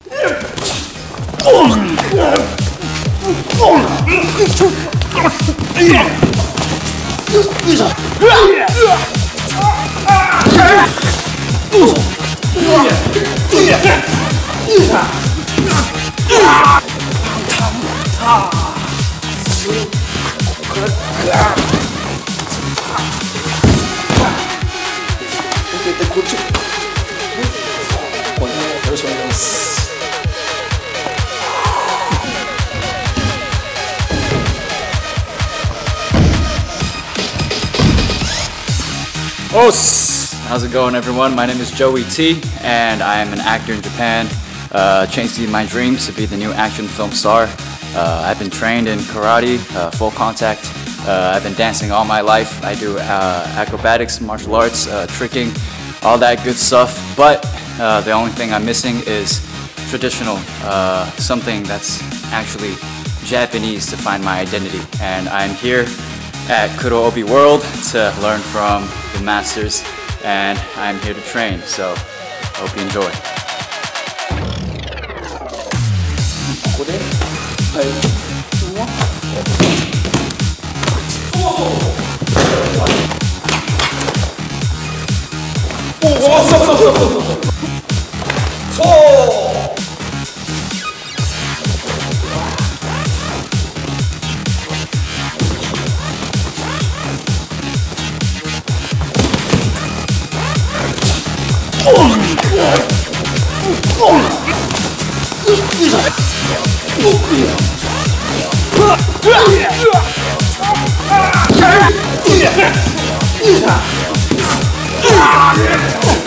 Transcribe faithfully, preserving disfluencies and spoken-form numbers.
How's it going, everyone? My name is Joey T, and I am an actor in Japan. Uh, chasing my dreams to be the new action film star. Uh, I've been trained in karate, uh, full contact. Uh, I've been dancing all my life. I do uh, acrobatics, martial arts, uh, tricking, all that good stuff. But uh, the only thing I'm missing is traditional, uh, something that's actually Japanese to find my identity. And I'm here at KURO-OBI World to learn from the masters, and I'm here to train, so I hope you enjoy. ここで、はい、おお、そうそうそうそうそうそう。Yeah!